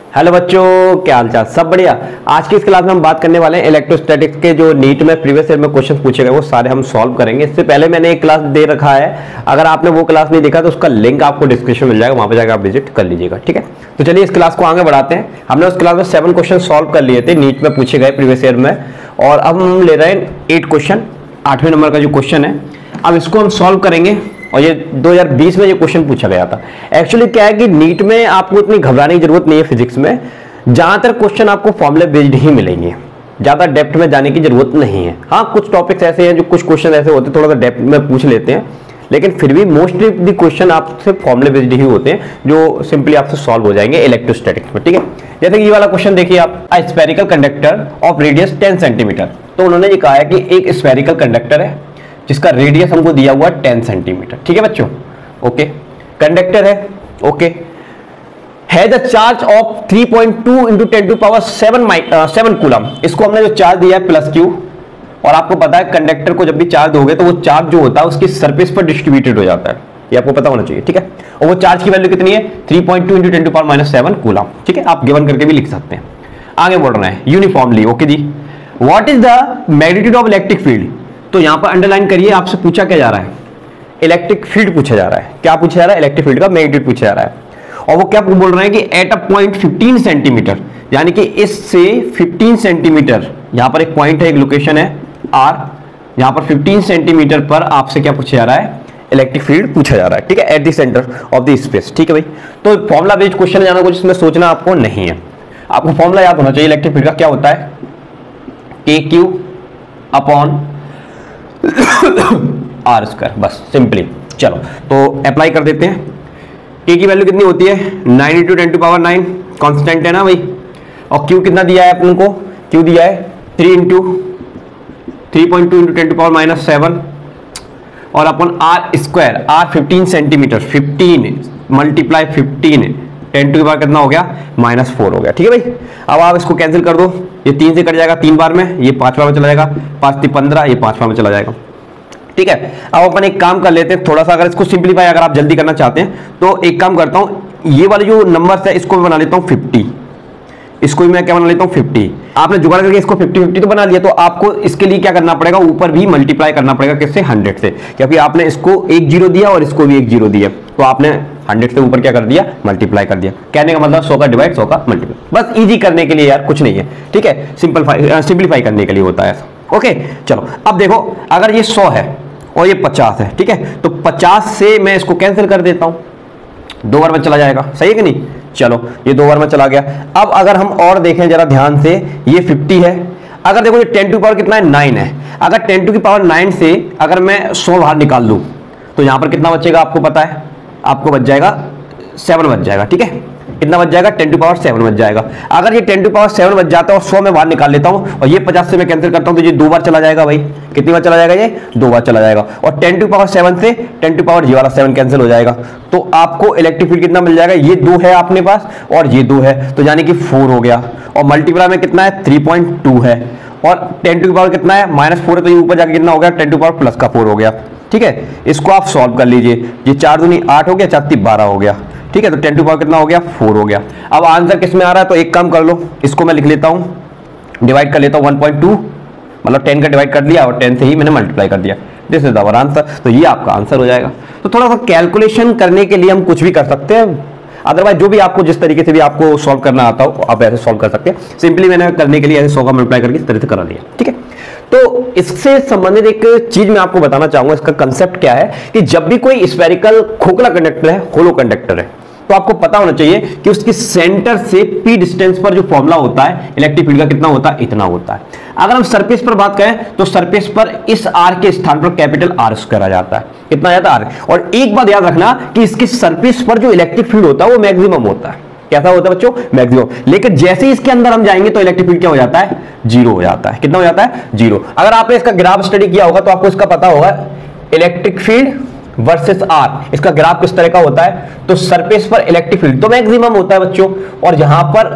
Hello बच्चों, क्या हाल चाल? सब बढ़िया। आज की इस क्लास में हम बात करने वाले हैं इलेक्ट्रोस्टैटिक्स के जो नीट में प्रीवियस ईयर में क्वेश्चन पूछे गए वो सारे हम सॉल्व करेंगे। इससे पहले मैंने एक क्लास दे रखा है, अगर आपने वो क्लास नहीं देखा तो उसका लिंक आपको डिस्क्रिप्शन मिल जाएगा, वहां पर जाकर आप विजिट कर लीजिएगा। ठीक है, तो चलिए इस क्लास को आगे बढ़ाते हैं। हमने उस क्लास में 7 क्वेश्चन सॉल्व कर लिए थे, नीट में पूछे गए प्रीवियस ईयर में, और अब हम ले रहे हैं 8 क्वेश्चन, 8वें नंबर का जो क्वेश्चन है अब इसको हम सॉल्व करेंगे। और ये 2020 में ये क्वेश्चन पूछा गया था। एक्चुअली क्या है कि नीट में आपको इतनी घबराने की जरूरत नहीं है फिजिक्स में, ज्यादातर क्वेश्चन आपको फॉर्मूले बेस्ड ही मिलेंगे, ज्यादा डेप्थ में जाने की जरूरत नहीं है। हाँ, कुछ टॉपिक्स ऐसे हैं जो कुछ क्वेश्चन ऐसे होते हैं थोड़ा सा डेप्थ में पूछ लेते हैं, लेकिन फिर भी मोस्टली दी क्वेश्चन आपसे फॉर्मूले बेस्ड ही होते हैं जो सिंपली आपसे सॉल्व हो जाएंगे इलेक्ट्रोस्टैटिक्स में। ठीक है, जैसे कि ये वाला क्वेश्चन देखिए आप, a spherical conductor of radius 10 centimetre. तो उन्होंने ये कहा है कि एक स्फेरिकल कंडक्टर है जिसका रेडियस हमको दिया हुआ 10 सेंटीमीटर। ठीक है बच्चों, ओके, कंडक्टर है, okay, has a charge of 3.2 into 10 to power 7 coulomb. इसको हमने जो चार्ज दिया है प्लस क्यू, और आपको पता है कंडक्टर को जब भी चार्ज दोगे तो वो चार्ज जो होता है उसकी सरफेस पर डिस्ट्रीब्यूटेड हो जाता है, ये आपको पता होना चाहिए। ठीक है, और वो चार्ज की वैल्यू कितनी है? 3.2 इंटू 10 टू पावर -7 कूलम। ठीक है, आप गिवन करके भी लिख सकते हैं। आगे बढ़ रहे हैं, यूनिफॉर्मली, ओके जी। What is the magnitude of electric field? तो यहां पर अंडरलाइन करिए, आपसे पूछा क्या जा रहा है? इलेक्ट्रिक फील्ड पूछा जा रहा है। क्या पूछा जा रहा है? इलेक्ट्रिक फील्ड का मैग्नीट्यूड पूछा जा रहा है। और वो क्या बोल रहे हैं कि एट अ पॉइंट 15 सेंटीमीटर, यानी कि इससे 15 सेंटीमीटर, यहां पर एक पॉइंट है, एक लोकेशन है आर, यहां पर 15 सेंटीमीटर पर आपसे क्या पूछा जा रहा है? इलेक्ट्रिक फील्ड पूछा जा रहा है। ठीक है, at the centre of the space. ठीक है भाई, तो फॉर्मुला बेस्ड क्वेश्चन जाना कुछ इसमें सोचना आपको नहीं है, आपको फॉर्मुला याद होना चाहिए। इलेक्ट्रिक फील्ड का क्या होता है? K q upon r square, बस सिंपली। चलो तो अप्लाई कर देते हैं। के की वैल्यू कितनी होती है? 9 इंटू 10 टू पावर 9, कॉन्स्टेंट है ना भाई। और क्यू कितना दिया है अपन को? क्यू दिया है 3.2 इंटू 10 टू पावर -7, और अपन r square, r 15 centimetre, 15 multiply 15, 10 to की पावर कितना हो गया? -4 हो गया। ठीक है भाई, अब आप इसको कैंसिल कर दो, ये 3 से कट जाएगा 3 बार में, ये 5 बार में चला जाएगा, 5 3 15, ये 5 बार में चला जाएगा। ठीक है, अब अपन एक काम कर लेते हैं थोड़ा सा, अगर इसको सिंपलीफाई अगर आप जल्दी करना चाहते हैं तो एक काम करता हूं, ये वाले जो नंबर्स है इसको मैं बना लेता हूं 50, इसको भी मैं क्या बना लेता हूं 50। आपने जुगाड़ करके इसको 50-50 तो बना लिया, तो आपको इसके लिए क्या करना पड़ेगा? ऊपर भी मल्टीप्लाई करना पड़ेगा, किससे? 100 से, क्योंकि आपने इसको एक 0 दिया और इसको भी एक 0 दिया, तो आपने 100 से ऊपर क्या कर दिया? मल्टीप्लाई कर दिया। कहने का मतलब 100 का डिवाइड 100 का मल्टीप्लाई, बस इजी करने के लिए यार, कुछ नहीं है। ठीक है, सिंपलीफाई करने के लिए होता है। ओके, चलो अब देखो, अगर ये 100 है और ये 50 है, ठीक है, तो 50 से मैं इसको कैंसिल कर देता हूं, 2 बार में चला जाएगा, सही है कि नहीं? चलो ये 2 बार में चला गया। अब अगर हम और देखें जरा ध्यान से, ये 50 है, अगर देखो ये 10 टू पावर कितना है? 9 है। अगर 10 टू की पावर 9 से अगर मैं 100 बाहर निकाल दूं तो यहां पर कितना बचेगा? आपको पता है, आपको बच जाएगा 7 बच जाएगा। ठीक है, कितना बच जाएगा? 10 टू पावर 7 बच जाएगा। अगर ये 10 टू पावर 7 बच जाता है और 100 में बाहर निकाल लेता हूं और ये 50 से मैं कैंसिल करता हूं तो ये 2 बार चला जाएगा भाई। कितनी बार चला जाएगा? ये 2 बार चला जाएगा। और 10 टू पावर 7 से 10 टू पावर ये वाला 7 कैंसिल हो जाएगा, तो आपको इलेक्ट्रिक फील्ड कितना मिल जाएगा? ये 2 है अपने पास और ये 2 है, तो यानी कि 4 हो गया। और मल्टीप्लाई में कितना है? 3.2 है, और 10 टू की पावर कितना है? -4 है, तो ये ऊपर जाके कितना हो गया? 10 टू पावर प्लस का 4 हो गया। ठीक है, इसको आप सॉल्व कर लीजिए, ये 4 दूनी 8 हो गया, 4 3 12 हो गया। ठीक है, तो 10 टू पावर कितना हो गया? 4 हो गया। अब आंसर किस में आ रहा है? तो एक काम कर लो, इसको मैं लिख लेता हूं, डिवाइड कर लेता हूं 1.2, मतलब 10 का डिवाइड कर दिया और 10 से ही मैंने मल्टीप्लाई कर दिया। दिस इज आवर आंसर, तो ये आपका आंसर हो जाएगा। तो थोड़ा सा कैलकुलेशन करने के लिए हम कुछ भी कर सकते हैं, अदरवाइज जो भी आपको जिस तरीके से भी आपको सॉल्व करना आता हो आप ऐसे सॉल्व कर सकते हैं। सिंपली मैंने करने के लिए ऐसे 100 का मल्टीप्लाई करके इस तरह से करा लिया। ठीक है, तो इससे संबंधित एक चीज मैं आपको बताना चाहूंगा, इसका कंसेप्ट क्या है कि जब भी कोई स्फेरिकल खोखला कंडक्टर है, होलो कंडक्टर है, तो आपको पता होना चाहिए कि उसकी सेंटर से पी डिस्टेंस पर जो फॉर्मूला होता है इलेक्ट्रिक फील्ड का कितना होता है? इतना होता है। अगर हम सरफेस पर बात करें तो सरफेस पर इस आर के स्थान पर कैपिटल आर स्क्वायर आ जाता है। कितना आ जाता है? आर। और एक बात याद रखना कि इसकी सरफेस पर जो इलेक्ट्रिक फील्ड होता है वो मैक्सिमम होता है। कैसा होता है बच्चों? मैक्सिमम। लेकिन जैसे ही इसके अंदर हम जाएंगे तो इलेक्ट्रिक फील्ड क्या हो जाता है? 0 हो जाता है। कितना हो जाता है? 0। अगर आपने इसका ग्राफ स्टडी किया होगा तो आपको इसका पता होगा, इलेक्ट्रिक फील्ड वर्सेस आर, इसका ग्राफ किस तरह का होता है? तो सरफेस पर इलेक्ट्रिक फील्ड तो मैक्सिमम होता है बच्चों, और यहां पर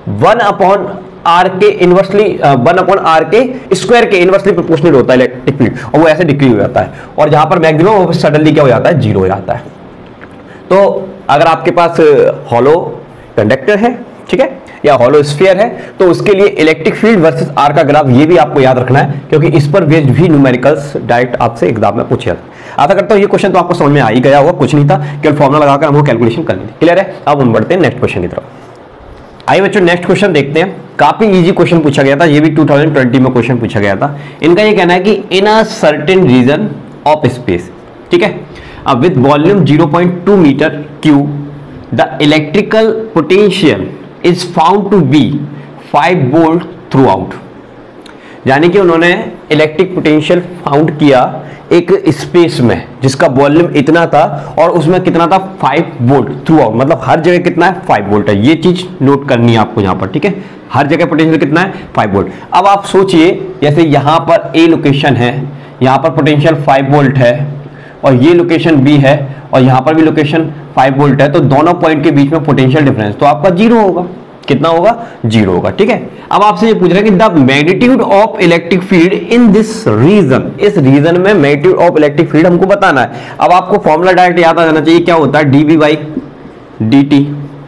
1/r के इनवर्सली 1/r के स्क्वायर के इनवर्सली प्रोपोर्शनल होता है इलेक्ट्रिक फील्ड, और वो ऐसे डिक्रीज हो जाता है, और जहां पर मैक्सिमम वो सडनली क्या हो जाता है? 0 हो जाता है। तो अगर आपके पास हॉलो कंडक्टर है ठीक है, या हॉलो स्फीयर है तो उसके लिए इलेक्ट्रिक फील्ड वर्सेस आर का ग्राफ, ये भी आपको याद रखना है क्योंकि इस पर बेस्ड भी न्यूमेरिकल्स डायरेक्ट आपसे एग्जाम में पूछे जाते हैं। आशा करता हूं ये क्वेश्चन तो आपको समझ में आ ही गया होगा, कुछ नहीं था, केवल फॉर्मुला लगाकर हमको कैलकुलेशन करनी थी। क्लियर है? अब हम बढ़ते हैं नेक्स्ट क्वेश्चन की तरफ। आइए बच्चों नेक्स्ट क्वेश्चन देखते हैं। काफी इजी क्वेश्चन पूछा गया था, ये भी 2020 में क्वेश्चन पूछा गया था। इनका ये कहना है कि in a certain region of space, ठीक है, अब with volume 0.2 metre cube the electrical potential is found to be 5 volt throughout. यानी कि उन्होंने इलेक्ट्रिक पोटेंशियल फाउंड किया एक स्पेस में जिसका वॉल्यूम इतना था और उसमें कितना था 5 वोल्ट थ्रू आउट, मतलब हर जगह कितना है 5 वोल्ट है। ये चीज नोट करनी है आपको यहां पर, ठीक है, हर जगह पोटेंशियल कितना है 5 वोल्ट। अब आप सोचिए जैसे यहां पर ए लोकेशन है, यहां पर पोटेंशियल 5 वोल्ट है और ये लोकेशन बी है और यहां पर भी लोकेशन 5 वोल्ट है, तो दोनों पॉइंट के बीच में पोटेंशियल डिफरेंस तो आपका 0 होगा। कितना होगा? 0 होगा, ठीक है। अब आपसे ये पूछ रहा है कि the magnitude of electric field in this region, इस रीजन में मैग्नीट्यूड ऑफ इलेक्ट्रिक फील्ड हमको बताना है। अब आपको फॉर्मूला डायरेक्ट याद आ जाना चाहिए, क्या होता है dv बाई dt,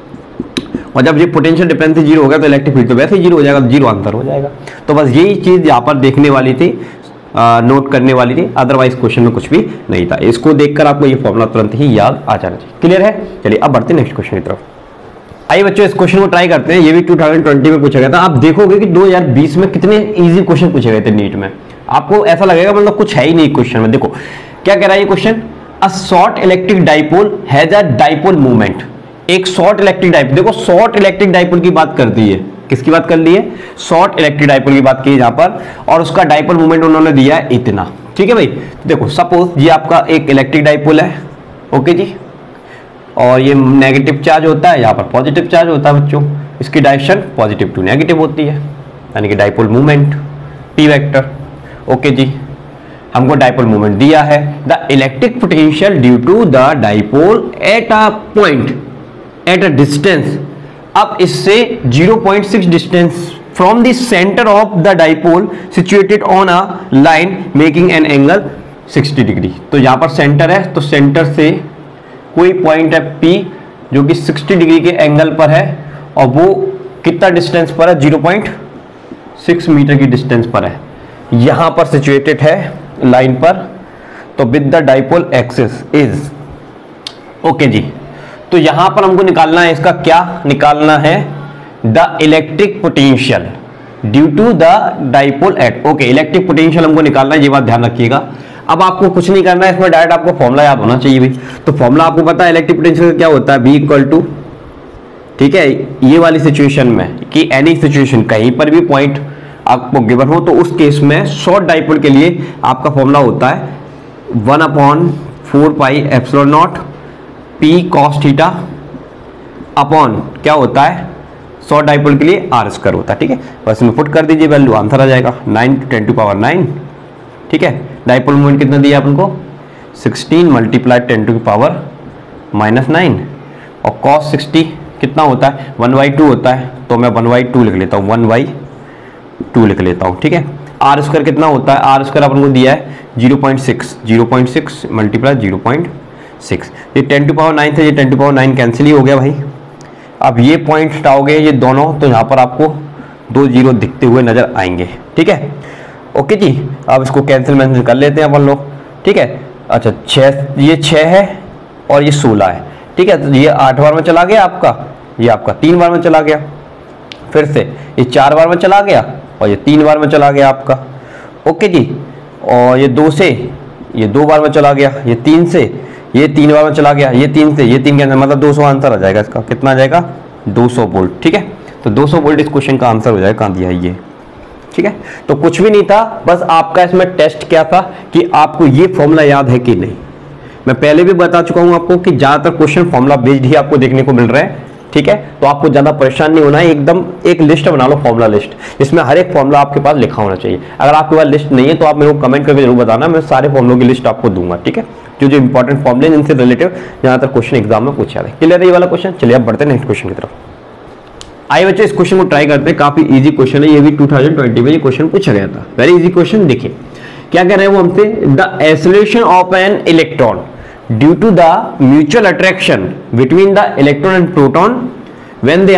और जब ये पोटेंशियल डिफरेंस 0 हो गया तो इलेक्ट्रिक फील्ड तो वैसे ही 0 हो जाएगा, 0 आंसर हो जाएगा। तो बस यही चीज यहाँ पर देखने वाली थी, नोट करने वाली थी, अदरवाइज क्वेश्चन में कुछ भी नहीं था। इसको देखकर आपको ये फॉर्मूला तुरंत ही याद आ जाना चाहिए। क्लियर है? चलिए अब बढ़ते हैं नेक्स्ट क्वेश्चन की तरफ। आइए बच्चों इस क्वेश्चन को ट्राई करते हैं, ये भी 2020 में पूछा गया था। आप देखोगे कि 2020 में कितने इजी क्वेश्चन पूछे गए थे नीट में, आपको ऐसा लगेगा मतलब कुछ है ही नहीं क्वेश्चन में। देखो क्या कह रहा है ये question, a short electric dipole has a dipole movement. एक शॉर्ट इलेक्ट्रिक डाइपोल, देखो शॉर्ट इलेक्ट्रिक डाइपोल की बात कर दी है, किसकी बात कर ली है? शॉर्ट इलेक्ट्रिक डाइपोल की बात की है यहां पर, और उसका डाइपोल मूवमेंट उन्होंने दिया है इतना, ठीक है भाई। तो देखो सपोज ये आपका एक इलेक्ट्रिक डाइपोल है, ओके जी, और ये नेगेटिव चार्ज होता है, यहाँ पर पॉजिटिव चार्ज होता है बच्चों, इसकी डायरेक्शन पॉजिटिव टू नेगेटिव होती है, यानी कि dipole movement p vector, okay जी। हमको डाइपोल मूवमेंट दिया है, the electric potential due to the dipole at a point at a distance. अब इससे 0.6 distance from the centre of the dipole situated on a line making an angle 60 degree. तो यहाँ पर centre है, तो centre से कोई पॉइंट है P जो कि 60 डिग्री के एंगल पर है, और वो कितना डिस्टेंस पर है? 0.6 मीटर की डिस्टेंस पर है, यहां पर सिचुएटेड है लाइन पर। तो with the dipole axis is, okay जी। तो यहां पर हमको निकालना है, इसका क्या निकालना है? The electric potential due to the dipole at, okay, electric potential हमको निकालना है, ये बात ध्यान रखिएगा। अब आपको कुछ नहीं करना है इसमें, डायरेक्ट आपको फॉर्मूला याद होना चाहिए भाई। तो फॉर्मूला आपको पता है इलेक्ट्रिक पोटेंशियल क्या होता है, V इक्वल टू, ठीक है, ये वाली सिचुएशन में कि एनी सिचुएशन कहीं पर भी पॉइंट आपको गिवन हो, तो उस केस में शॉर्ट डाइपोल के लिए आपका फॉर्मूला होता है 1/4 pi epsilon nought P cos theta upon क्या होता है शॉर्ट डाइपोल के लिए r स्क्वायर होता है, ठीक है। बस में पुट कर दीजिए वैल्यू, आंसर आ जाएगा 9 × 10⁻⁹, ठीक है। डाइपोल मोमेंट कितना दिया अपन को? 16 × 10⁻⁻⁹, और cos 60 कितना होता है? 1/2 होता है, तो मैं 1/2 लिख लेता हूँ, 1/2 लिख लेता हूँ, ठीक है। r स्क्वायर कितना होता है? r स्क्वायर अपन को दिया है 0.6 × 0.6, ये 10⁻⁹ से ये 10⁻⁹ कैंसिल ही हो गया भाई। अब ये पॉइंट हटाओगे ये दोनों, तो यहाँ पर आपको 2 0 दिखते हुए नजर आएंगे, ठीक है, ओके जी। अब इसको कैंसिल कर लेते हैं अपन लोग, ठीक है। अच्छा 6, ये 6 है और ये 16 है, ठीक है। तो ये 8 बार में चला गया आपका, ये आपका 3 बार में चला गया, फिर से ये 4 बार में चला गया और ये 3 बार में चला गया आपका, ओके जी। और ये 2 से ये 2 बार में चला गया, ये 3 से ये 3 बार में चला गया, ये 3 से ये 3 के अंदर, मतलब 200 आंसर आ जाएगा इसका। कितना आ जाएगा? 200 वोल्ट, ठीक है। तो 200 वोल्ट इस क्वेश्चन का आंसर हो जाएगा। कहाँ दिया है ये, ठीक है। तो कुछ भी नहीं था, बस आपका इसमें टेस्ट क्या था कि आपको ये फॉर्मूला याद है कि नहीं। मैं पहले भी बता चुका हूं आपको कि ज्यादातर क्वेश्चन फॉर्मूला बेस्ड ही आपको देखने को मिल रहे हैं, ठीक है। तो आपको ज्यादा परेशान नहीं होना है, एकदम एक लिस्ट बना लो, फॉर्मूला लिस्ट, इसमें हर एक फॉर्मूला आपके पास लिखा होना चाहिए। अगर आपके पास लिस्ट नहीं है तो आप मेरे को कमेंट करके जरूर बताना, मैं सारे फॉर्मूलों की लिस्ट आपको दूंगा, ठीक है, जो इंपॉर्टेंट फॉर्मूले जिनसे रिलेटिव ज्यादातर क्वेश्चन एग्जाम में पूछा है। क्लियर है ये वाला क्वेश्चन? चलिए अब बढ़ते हैं नेक्स्ट क्वेश्चन की तरफ। आइए बच्चों इस क्वेश्चन को ट्राई करते हैं, काफी इजी क्वेश्चन है, ये भी 2020 में ये क्वेश्चन पूछा गया था, वेरी इजी क्वेश्चन। देखिए क्या कह रहे हैं वो हमसे, the acceleration of an electron due to the mutual attraction between the electron and proton when they are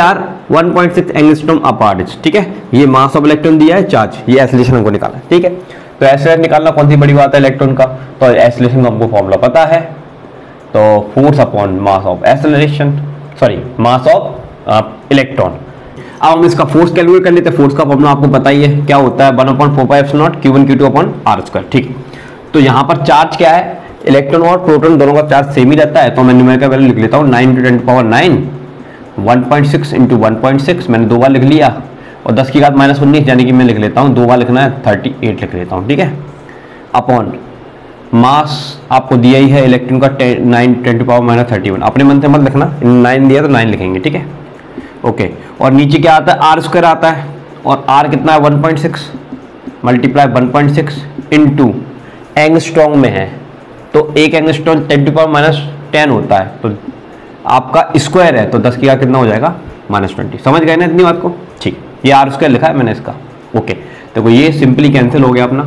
1.6 angstrom apart, ठीक है। ये मास ऑफ इलेक्ट्रॉन दिया है, चार्ज, ये एक्सीलरेशन हमको निकालना है, ठीक है। तो एक्सीलरेशन निकालना कौन सी बड़ी बात है इलेक्ट्रॉन का, तो एक्सीलरेशन का हमको फॉर्मूला पता है, तो force upon mass of acceleration, sorry mass of electron. अब हम इसका फोर्स कैलकुलेट कर लेते हैं। फोर्स का फॉर्मूला आपको पता ही है, क्या होता है 1/4πε0 Q1 Q2 अपॉन r², ठीक है। तो यहाँ पर चार्ज क्या है, इलेक्ट्रॉन और प्रोटॉन दोनों का चार्ज सेम ही रहता है, तो मैं न्यूमेरिकल वैल्यू लिख लेता हूँ 9 × 10⁻9 1.6 × 1.6 मैंने 2 बार लिख लिया, और 10 की घात -19 यानी कि मैं लिख लेता हूँ 2 बार लिखना है 38 लिख लेता हूँ, ठीक है। अपॉन मास आपको दिया ही है इलेक्ट्रॉन का 9 × 10⁻31, अपने मन से मत लिखना, 9 दिया तो 9 लिखेंगे, ठीक है, ओके। और नीचे क्या आता है, r² आता है, और r कितना है 1.6 मल्टीप्लाई 1.6 इंटू एंगस्ट्रॉम में है, तो एक एंगस्ट्रॉम 10⁻10 होता है, तो आपका स्क्वायर है, तो 10 की घात कितना हो जाएगा -20। समझ गए ना इतनी बात को, ठीक। ये r² लिखा है मैंने इसका, ओके। देखो ये सिंपली कैंसिल हो गया अपना,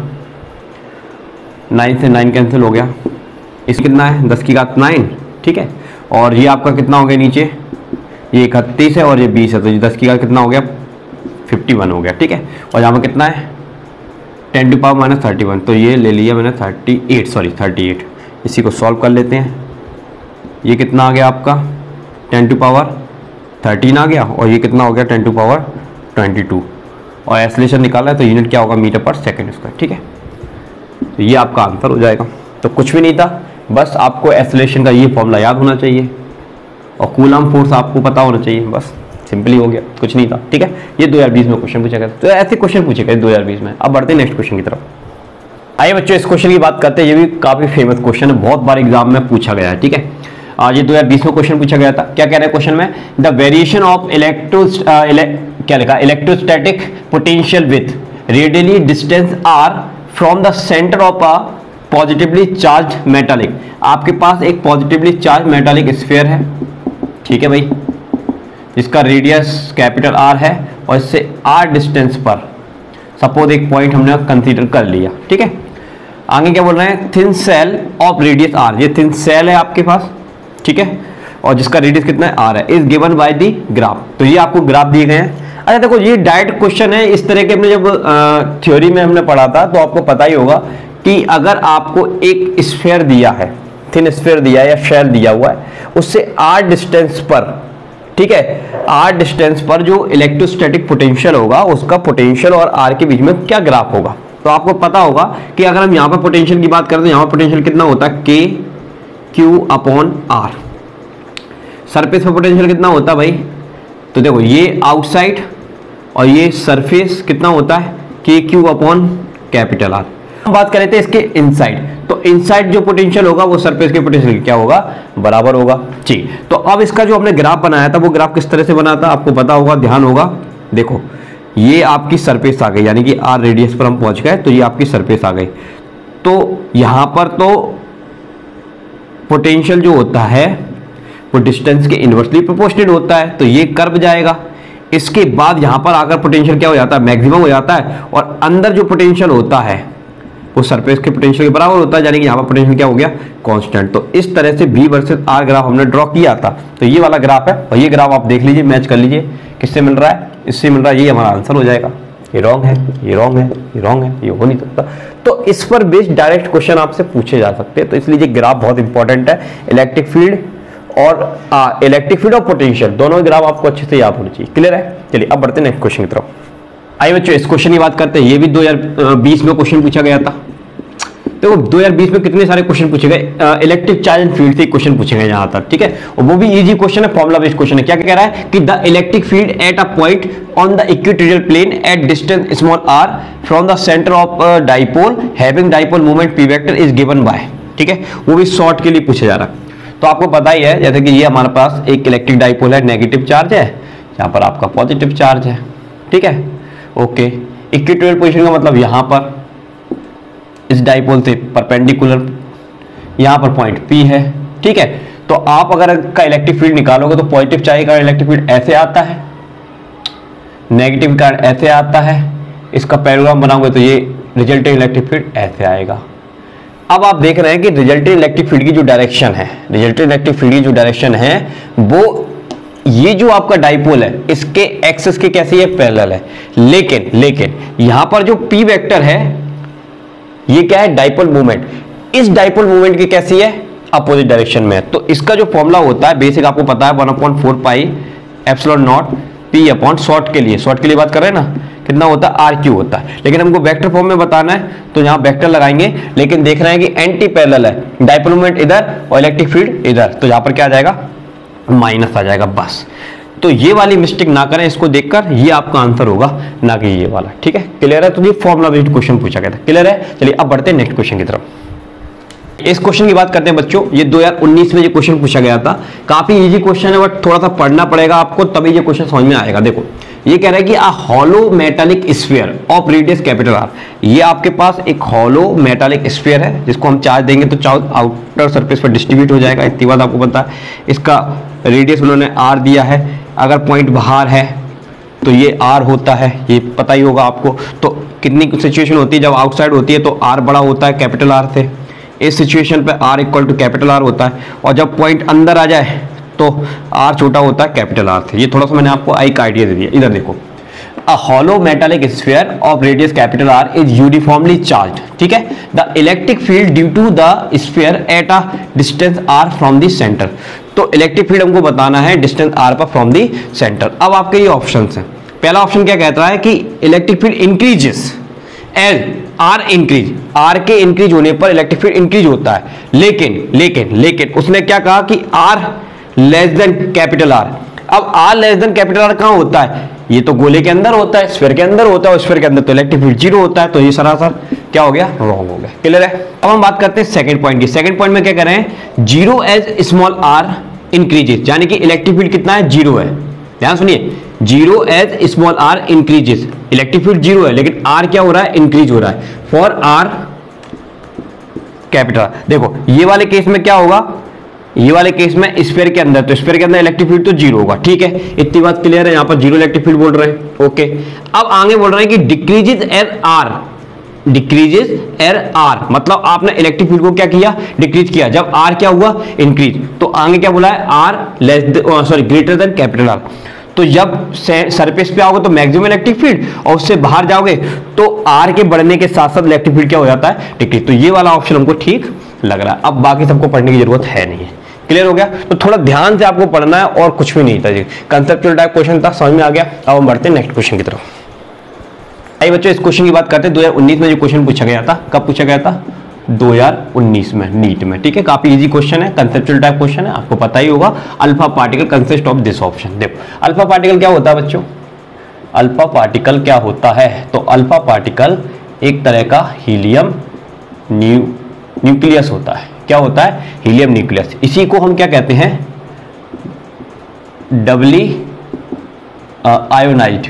9 से 9 कैंसिल हो गया, इस कितना है 10 की घात 9, ठीक है। और ये आपका कितना हो गया नीचे, ये 31 है और ये 20 है, तो ये 10 की घात कितना हो गया 51 हो गया, ठीक है। और यहाँ पर कितना है 10⁻31, तो ये ले लिया मैंने 38, इसी को सॉल्व कर लेते हैं। ये कितना आ गया आपका 10⁻13 आ गया, और ये कितना हो गया 10⁻22, और एक्सीलरेशन निकाला है तो यूनिट क्या होगा मीटर/सेकंड², ठीक है। तो ये आपका आंसर हो जाएगा। तो कुछ भी नहीं था, बस आपको एक्सीलरेशन का ये फॉर्मूला याद होना चाहिए, और कूलम फोर्स आपको पता होना चाहिए, बस सिंपली हो गया, कुछ नहीं था, ठीक है। ये 2020 में क्वेश्चन पूछा गया, तो ऐसे क्वेश्चन पूछे गए 2020 में। अब बढ़ते हैं नेक्स्ट क्वेश्चन की तरफ। आइए बच्चों इस क्वेश्चन की बात करते हैं, ये भी काफी फेमस क्वेश्चन है, बहुत बार एग्जाम में पूछा गया है, ठीक है। आज ये 2020 में क्वेश्चन पूछा गया था। क्या कह रहे हैं क्वेश्चन में, द वेरिएशन ऑफ क्या लिखा, electrostatic potential with radially distance r from the centre of a positively charge metallic. आपके पास एक पॉजिटिवली चार्ज मेटालिक स्फीयर है, ठीक है भाई, जिसका रेडियस कैपिटल R है, और इससे r डिस्टेंस पर सपोज एक पॉइंट हमने कंसीडर कर लिया, ठीक है। आगे क्या बोल रहे हैं, thin shell of radius r, ये थिन सेल है आपके पास, ठीक है, और जिसका रेडियस कितना है r है, is given by the graph. तो ये आपको ग्राफ दिए गए हैं। अच्छा देखो ये डायरेक्ट क्वेश्चन है, इस तरह के हमने जब थ्योरी में हमने पढ़ा था तो आपको पता ही होगा कि अगर आपको एक स्फीयर दिया है, थिन स्फीयर दिया है या शेल दिया हुआ है, उससे r डिस्टेंस पर, ठीक है, r डिस्टेंस पर जो इलेक्ट्रोस्टैटिक पोटेंशियल होगा, उसका पोटेंशियल और r के बीच में क्या ग्राफ होगा। तो आपको पता होगा कि अगर हम यहाँ पर पोटेंशियल की बात करें तो यहाँ पर पोटेंशियल कितना होता है Q/r। सरफेस पर पोटेंशियल कितना होता है भाई, तो देखो ये आउटसाइड और ये सरफेस कितना होता है KQ/R। हम बात कर रहे थे इसके इनसाइड, तो इनसाइड जो पोटेंशियल होगा वो सरफेस के पोटेंशियल क्या होगा, बराबर होगा, ठीक। तो अब इसका जो हमने ग्राफ बनाया था वो ग्राफ किस तरह से बना था आपको पता होगा, ध्यान होगा। देखो ये आपकी सरफेस आ गई, यानी कि r रेडियस पर हम पहुंच गए, तो ये आपकी सरफेस आ गई। तो यहां पर तो पोटेंशियल जो होता है वो डिस्टेंस के इनवर्सली प्रोपोर्शनल होता है, तो ये कर्व जाएगा। इसके बाद यहां पर आकर पोटेंशियल क्या हो जाता है, मैक्सिमम हो जाता है, और अंदर जो पोटेंशियल होता है वो सरफेस के पोटेंशियल के बराबर होता है, यानी कि यहाँ पर पोटेंशियल क्या हो गया, कांस्टेंट। तो इस तरह से V वर्सेस R ग्राफ हमने ड्रॉ किया था। तो ये वाला ग्राफ है, और ये ग्राफ आप देख लीजिए, मैच कर लीजिए, किससे मिल रहा है, इससे मिल रहा है, ये हमारा आंसर हो जाएगा। ये रॉन्ग है, ये रॉन्ग है, ये रॉन्ग है, ये हो नहीं सकता। तो इस पर बेस्ड डायरेक्ट क्वेश्चन आपसे पूछे जा सकते हैं, तो इसलिए ग्राफ बहुत इंपॉर्टेंट है। इलेक्ट्रिक फील्ड और पोटेंशियल दोनों ग्राफ आपको अच्छे से याद होनी चाहिए, क्लियर है। चलिए अब बढ़ते हैं नेक्स्ट क्वेश्चन की तरफ। आइए बच्चों इस क्वेश्चन की बात करते हैं, ये भी 2020 में क्वेश्चन पूछा गया था। देखो 2020 में कितने सारे क्वेश्चन पूछे गए, इलेक्ट्रिक चार्ज एंड फील्ड से क्वेश्चन पूछे गए यहाँ तक, ठीक है, और वो भी इजी क्वेश्चन है, फॉर्मुला बेस्ड क्वेश्चन है। क्या कह रहा है कि the electric field at a point on the equatorial plane at distance small r from the centre of dipole having dipole moment p vector is given by, ठीक है, वो भी शॉर्ट के लिए पूछा जा रहा है। तो आपको पता ही है, जैसे कि ये हमारे पास एक इलेक्ट्रिक डाइपोल है, नेगेटिव चार्ज है, यहाँ पर आपका पॉजिटिव चार्ज है, ठीक है, ओके। इक्वेटोरियल पोजीशन का मतलब यहाँ पर इस डाइपोल से परपेंडिकुलर, यहाँ पर पॉइंट P है, ठीक है। तो आप अगर का इलेक्ट्रिक फील्ड निकालोगे तो पॉजिटिव चार्ज का इलेक्ट्रिक फील्ड ऐसे आता है, नेगेटिव का ऐसे आता है, इसका पैराग्राफ बनाओगे तो ये रिजल्टेंट इलेक्ट्रिक फील्ड ऐसे आएगा। अब आप देख रहे हैं कि रिजल्टेंट इलेक्ट्रिक फील्ड की जो डायरेक्शन है, रिजल्टेंट इलेक्ट्रिक फील्ड की जो डायरेक्शन है वो ये जो आपका डाइपोल है इसके एक्सिस के कैसे ये पैरेलल है, लेकिन यहां पर जो पी वेक्टर है ये क्या है, डाइपोल मोमेंट, इस डाइपोल मोमेंट की कैसी है, अपोजिट डायरेक्शन में है। तो इसका जो फॉर्मूला होता है बेसिक आपको पता है 1/4 pi epsilon nought p upon short के लिए बात कर रहे हैं ना, कितना होता है आर क्यू होता है, लेकिन हमको वेक्टर फॉर्म में बताना है तो यहां वेक्टर लगाएंगे, लेकिन देख रहे हैं कि एंटी पैरेलल है, डाइपोल मोमेंट इधर और इलेक्ट्रिक फील्ड इधर, तो यहां पर क्या आ जाएगा, माइनस आ जाएगा बस। तो ये वाली मिस्टेक ना करें, इसको देखकर ये आपका आंसर होगा, ना कि ये वाला। ठीक है, क्लियर है? तो ये फॉर्मूला बेस्ड क्वेश्चन पूछा गया था, क्लियर है? चलिए अब बढ़ते हैं नेक्स्ट क्वेश्चन की तरफ। इस क्वेश्चन की बात करते हैं बच्चों, ये 2019 में ये क्वेश्चन पूछा गया था, काफी इजी क्वेश्चन है बट थोड़ा सा पढ़ना पड़ेगा आपको तभी ये क्वेश्चन समझ में आएगा। देखो ये कह रहा है कि a hollow metallic sphere of radius capital r, ये आपके पास एक हॉलो मेटालिक स्फीयर है जिसको हम चार्ज देंगे तो चार्ज आउटर सरफेस पर डिस्ट्रीब्यूट हो जाएगा, इतनी बात आपको पता है। इसका रेडियस उन्होंने आर दिया है, अगर पॉइंट बाहर है तो ये आर होता है, ये पता ही होगा आपको। तो कितनी सिचुएशन होती है जब आउटसाइड होती है तो आर बड़ा होता है कैपिटल आर से, इस सिचुएशन पे r equal to capital r होता है, और जब पॉइंट अंदर आ जाए तो आर छोटा होता है कैपिटल आर से। ये थोड़ा सा मैंने आपको एक आइडिया दे दिया। इधर देखो, a hollow metallic sphere of radius capital r is uniformly charged, ठीक है, the electric field due to the sphere at a distance r from the centre. तो इलेक्ट्रिक फील्ड हमको बताना है डिस्टेंस आर पर फ्रॉम द सेंटर। अब आपके ये ऑप्शंस हैं, पहला ऑप्शन क्या कहता है कि electric field increases as r increase, r के इंक्रीज होने पर इलेक्ट्रिक फील्ड इंक्रीज होता है, लेकिन उसने क्या कहा कि r less than capital r. अब r less than capital r कहां होता है, ये तो गोले के अंदर होता है, स्फीयर के अंदर होता है, और स्फीयर के अंदर तो इलेक्ट्रिक फील्ड 0 होता है, तो ये सरासर क्या हो गया, रॉन्ग हो गया। क्लियर है? अब हम बात करते हैं सेकंड पॉइंट की। सेकंड पॉइंट में क्या कह रहे हैं, 0 एज स्मॉल आर इंक्रीजेस, यानी कि इलेक्ट्रिक फील्ड कितना है, 0 है। ध्यान सुनिए, 0 as small r increases, electric field 0 है लेकिन आर क्या हो रहा है, इंक्रीज हो रहा है, फॉर आर कैपिटल। देखो ये वाले केस में क्या होगा, ये वाले केस में स्फीयर के अंदर, तो स्फीयर के अंदर इलेक्ट्रिक फील्ड तो 0 होगा, ठीक है, इतनी बात क्लियर है। यहां पर 0 इलेक्ट्रिक फील्ड बोल रहे हैं, ओके। अब आगे बोल रहे हैं कि decreases as r, decreases as r मतलब आपने इलेक्ट्रिक फील्ड को क्या किया, डिक्रीज किया, जब आर क्या हुआ, इंक्रीज। तो आगे क्या बोला है, r greater than capital r. तो जब सरफेस पे आओगे तो मैक्सिमम इलेक्ट्रिक फील्ड, और उससे बाहर जाओगे तो आर के बढ़ने के साथ साथ इलेक्ट्रिक फील्ड क्या हो जाता है, डिक्रीज। तो ये वाला ऑप्शन हमको ठीक लग रहा है। अब बाकी सबको पढ़ने की जरूरत है नहीं है, क्लियर हो गया? तो थोड़ा ध्यान से आपको पढ़ना है और कुछ भी नहीं था जी, कंसेप्चुअल टाइप क्वेश्चन था, समझ में आ गया। अब हम बढ़ते हैं नेक्स्ट क्वेश्चन की तरफ। आइए बच्चों इस क्वेश्चन की बात करते हैं। 2019 में जो क्वेश्चन पूछा गया था, कब पूछा गया था, 2019 में नीट में, ठीक है, काफी इजी क्वेश्चन है, कंसेप्चुअल टाइप क्वेश्चन है, आपको पता ही होगा। Alpha particle consist of this option. देखो अल्फा पार्टिकल क्या होता है बच्चों, अल्फा पार्टिकल क्या होता है, तो अल्फा पार्टिकल एक तरह का हीलियम न्यूक्लियस होता है। क्या होता है, हीलियम न्यूक्लियस। इसी को हम क्या कहते हैं, डबली आयोनाइज्ड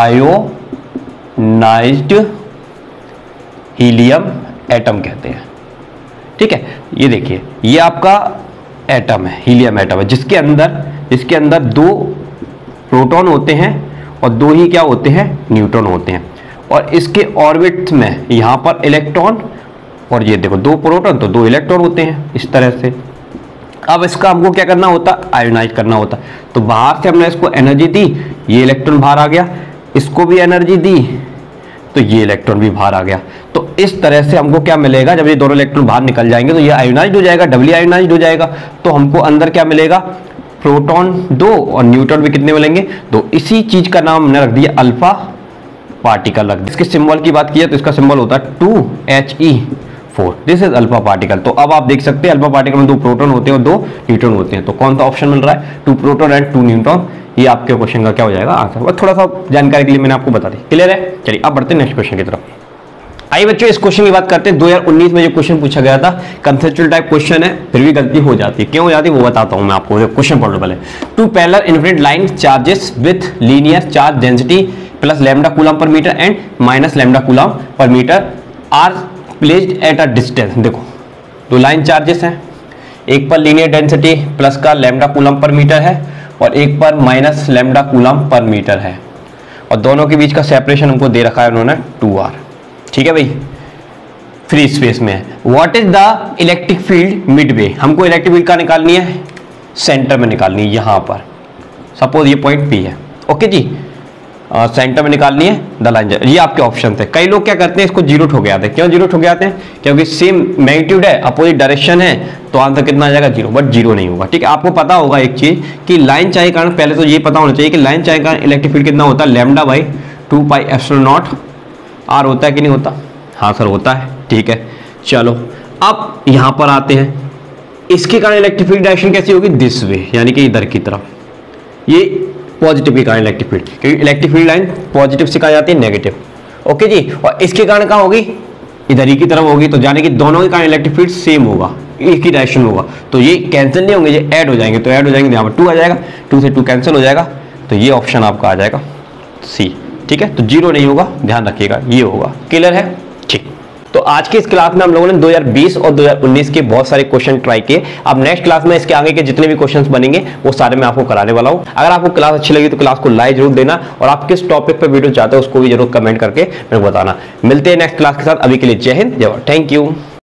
हीलियम एटम कहते हैं, ठीक है। ये देखिए, ये आपका एटम है, हीलियम एटम है, जिसके अंदर 2 प्रोटॉन होते हैं और 2 ही क्या होते हैं, न्यूट्रॉन होते हैं, और इसके ऑर्बिट में यहां पर इलेक्ट्रॉन, और ये देखो 2 प्रोटॉन तो 2 इलेक्ट्रॉन होते हैं, इस तरह से। अब इसका हमको क्या करना होता है, आयोनाइज करना होता। तो बाहर से हमने इसको एनर्जी दी, ये इलेक्ट्रॉन बाहर आ गया, इसको भी एनर्जी दी तो ये इलेक्ट्रॉन भी बाहर आ गया। तो इस तरह से हमको क्या मिलेगा, जब ये दोनों इलेक्ट्रॉन बाहर निकल जाएंगे तो ये आयोनाइज्ड हो जाएगा, डबली आयोनाइज्ड हो जाएगा। तो हमको अंदर क्या मिलेगा, प्रोटॉन 2 और न्यूट्रॉन भी कितने मिलेंगे, 2। इसी चीज का नाम हमने रख दिया अल्फा पार्टिकल रख दिया। इसके सिंबल की बात की है तो इसका सिंबल होता है 2He4, this is alpha particle. तो अब आप देख सकते हैं अल्फा पार्टिकल में 2 प्रोटॉन होते हैं और 2 न्यूट्रॉन होते हैं। तो कौन सा ऑप्शन मिल रहा है, 2 प्रोटॉन एंड 2 न्यूट्रॉन। ये आपके क्वेश्चन का क्या हो जाएगा, आंसर। बस थोड़ा सा जानकारी के लिए मैंने आपको बता दी, क्लियर है? चलिए अब बढ़ते हैं नेक्स्ट क्वेश्चन की तरफ। आइए बच्चों इस क्वेश्चन की बात करते हैं। 2019 में जो क्वेश्चन पूछा गया था, कंसेप्चुअल टाइप क्वेश्चन है, फिर भी गलती हो जाती है। क्यों हो जाती है वो बताता हूं मैं आपको, क्वेश्चन पढ़ लो पहले। 2 parallel infinite line charges with linear charge density plus lambda coulomb per metre and minus lambda coulomb per metre are placed at a distance. देखो 2 लाइन चार्जेस हैं, एक पर लीनियर डेंसिटी प्लस का लैम्डा कूलम पर मीटर है और एक पर minus lambda coulomb per metre है, और दोनों के बीच का सेपरेशन हमको दे रखा है उन्होंने 2r, ठीक है भाई, फ्री स्पेस में है। What is the electric field midway, हमको इलेक्ट्रिक फील्ड का निकालनी है, सेंटर में निकालनी है, यहां पर सपोज ये पॉइंट पी है, ओके जी, सेंटर में निकालनी है द लाइन, ये आपके ऑप्शन थे। कई लोग क्या करते हैं इसको जीरो ठोके आते हैं। क्यों जीरो ठोके आते हैं? क्योंकि सेम मैग्नीट्यूड है, अपोजिट डायरेक्शन है, तो आंसर कितना आ जाएगा? जीरो। बट जीरो नहीं होगा, ठीक है। आपको पता होगा एक चीज कि लाइन चार्ज के कारण, पहले तो ये पता होना चाहिए कि लाइन चार्ज के कारण इलेक्ट्रिक फील्ड कितना होता है? Lambda by 2 pi epsilon naught R होता है कि नहीं होता? हाँ सर होता है, ठीक है। चलो अब यहां पर आते हैं, इसके कारण इलेक्ट्रिक फील्ड डायरेक्शन कैसी होगी? दिस वे, यानी कि इधर की तरफ, ये पॉजिटिव के कारण इलेक्ट्रिक फील्ड, क्योंकि इलेक्ट्रिक फील्ड लाइन पॉजिटिव से कहा जाती है नेगेटिव, ओके जी। और इसके कारण कहाँ होगी? इधर ही की तरफ होगी, तो जाने कि दोनों के कारण इलेक्ट्रिक फील्ड सेम होगा, एक ही डायरेक्शन होगा, तो ये कैंसिल नहीं होंगे, ये ऐड हो जाएंगे, तो ऐड हो जाएंगे, यहाँ पर 2 आ जाएगा, 2 से 2 कैंसिल हो जाएगा, तो ये ऑप्शन आपका आ जाएगा सी, ठीक है। तो जीरो नहीं होगा, ध्यान रखिएगा, ये होगा। क्लियर है? ठीक। तो आज की इस क्लास में हम लोगों ने 2020 और 2019 के बहुत सारे क्वेश्चन ट्राई किए। अब नेक्स्ट क्लास में इसके आगे के जितने भी क्वेश्चंस बनेंगे वो सारे मैं आपको कराने वाला हूं। अगर आपको क्लास अच्छी लगी तो क्लास को लाइक जरूर देना, और आप किस टॉपिक पे वीडियो चाहते हो उसको भी जरूर कमेंट करके मेरे को बताना। मिलते हैं नेक्स्ट क्लास के साथ, अभी के लिए जय हिंद, जय भारत, थैंक यू।